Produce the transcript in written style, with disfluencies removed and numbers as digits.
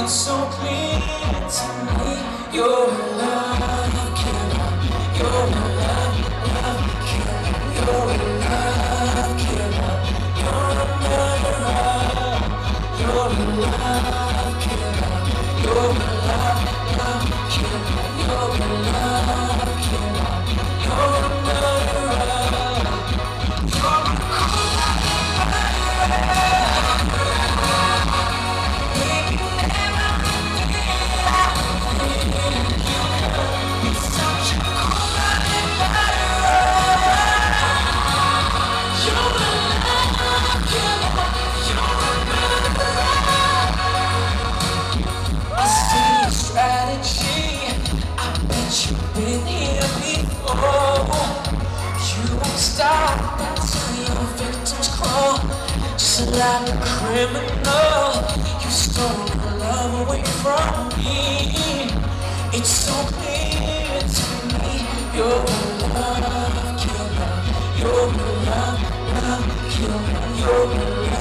so clear to me. You're a love killer. You're a love killer. You're a love killer. You're a murderer. You're a love killer. You're a love killer. You're a love killer. You're a murderer. You're a strategy. I bet you've been here before. You won't stop until your victims crawl. Just like a criminal, you stole my love away from me. It's so clear to me. You're a love killer. You're a love killer. You're a love